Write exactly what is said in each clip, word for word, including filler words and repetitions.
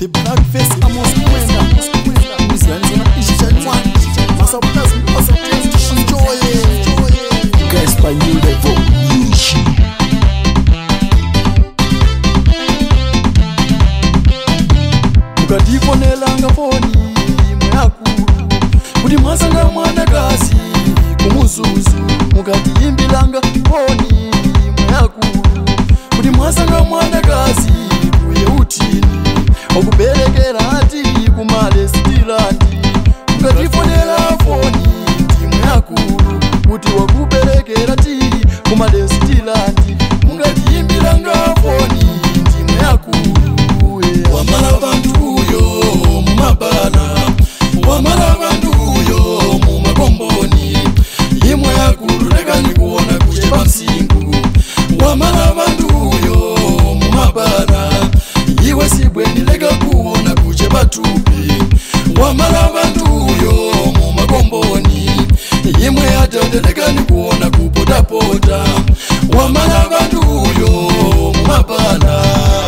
The black face Amose Kumwenda. Mizanzana ishichanywa. Masabutas mposa test enjoy. Guys by new level. Mukadifonelanga foni mwakuru. Kuti mwasanga mwanakazi kumuzuzu. Mukadiyimbilanga foni mwakuru. Kuti mwasanga mwanakazi kuye utini. Okuberekera ati kumalestilandi. Mukadifonela foni timu yakuru. Kuti wakuberekera ati kumalestilandi. Mukadiyimbiranga foni timu yakuru. Wamala Wanthu yo mumabana. Wamala Wanthu yo mumakomboni. Imwe yakuru leka nikuona kucheba msingu. Wamala Wanthu yo mumabana. Iwe sibweni leka kuona kucheba tupi. Wamala Wanthu yo mumakomboni. Imwe yatate leka nikuona kupotapota. Wamala Wanthu yo mumabana.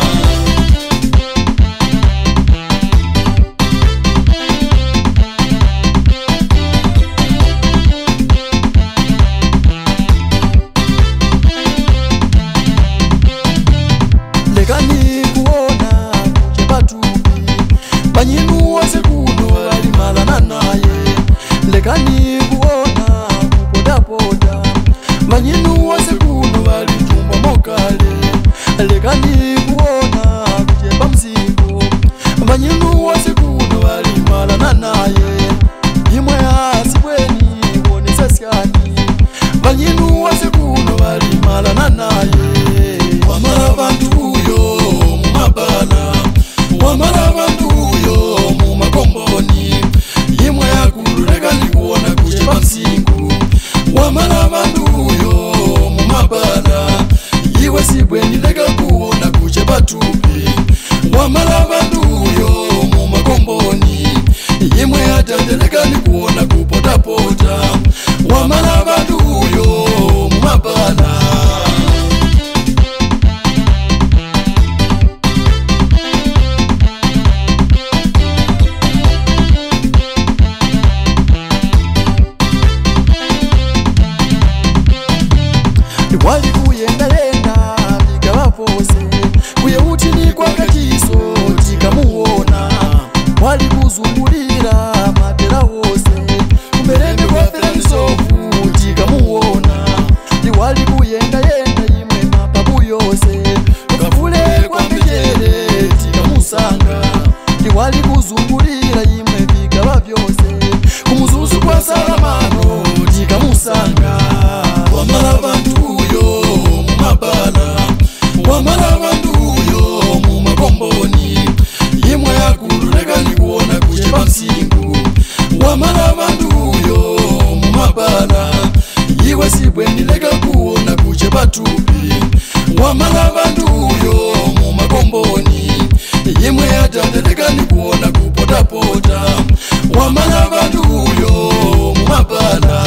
Lekani kuona kucheba tupi. Banyinu wase kuno alimalana naye. Lekani kuona kupoda-poda. Banyinu wase kuno alitumba mokale. Lekani kuona kucheba mzigo. Banyinu wase kuno alimalana naye. Imwe asibweni wonesa skani. Banyinu wase kuno alimalana naye. Wamala Wanthu yo mumabana. Wamala Wanthu yo mumakomboni. Imwe yakuru leka nikuona kucheba msingu. Wamala Wanthu yo mumabana. Iwe sibweni leka kuona kucheba tupi. Wamala Wanthu yo mumakomboni. Imwe yatate leka nikuona kupotapota. Wamala Wanthu yo mumabana. Wali kuyenda-yenda vikaba fose. Kuye utini kwa kachiso tikamuona. Wali kuzungulira matera wose. Kumerembe kwa felanisofu tikamuona. Wali kuyenda-yenda imwe mapapu yose. Ukavule kwa mbejele tikamusanga. Wali kuzungulira imwe vikaba vyose. Kumuzuzu kwa salamano tikamusanga. Wamala Wanthu yo mumabana. Wamala Wanthu yo mumakomboni. Imwe yakuru leka nikuona kucheba msingu. Wamala Wanthu yo mumabana. Iwe sibweni leka kuona kucheba tupi. Wamala Wanthu yo mumakomboni. Imwe yatate leka nikuona kupotapota. Wamala Wanthu yo mumabana.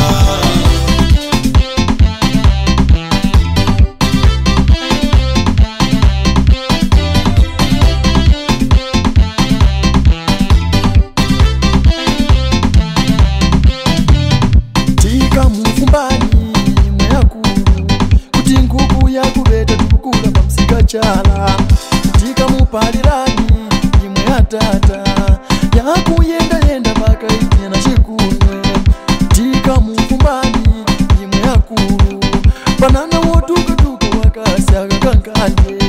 Mufumbani imwe yakuru. Kuti nkuku yakubeta tukukula pamsika chala. Tika mupalirani imwe yatata. Yakuyenda-yenda paka itina chikunwe. Tika mufumbani imwe yakuru. Banana wotuka-tuka wakasi akakankanye.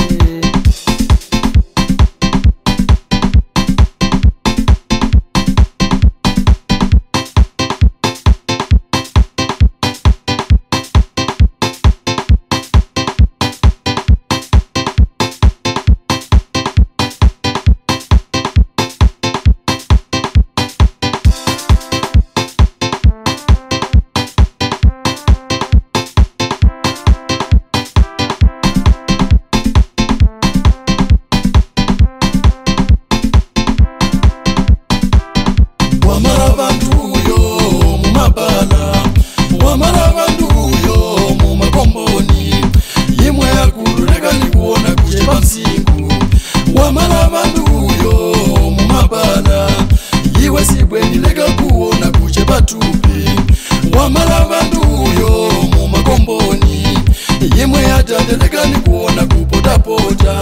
Wamala Wanthu yo mumabana. Wamala Wanthu yo mumakomboni. Imwe yakuru leka nikuona kucheba msingu. Wamala Wanthu yo pasibwe nileka kuona kuche patupi. Wamala Wanthu uyo mumakomboni, yemwe atandeleka ni kuona kupota pota.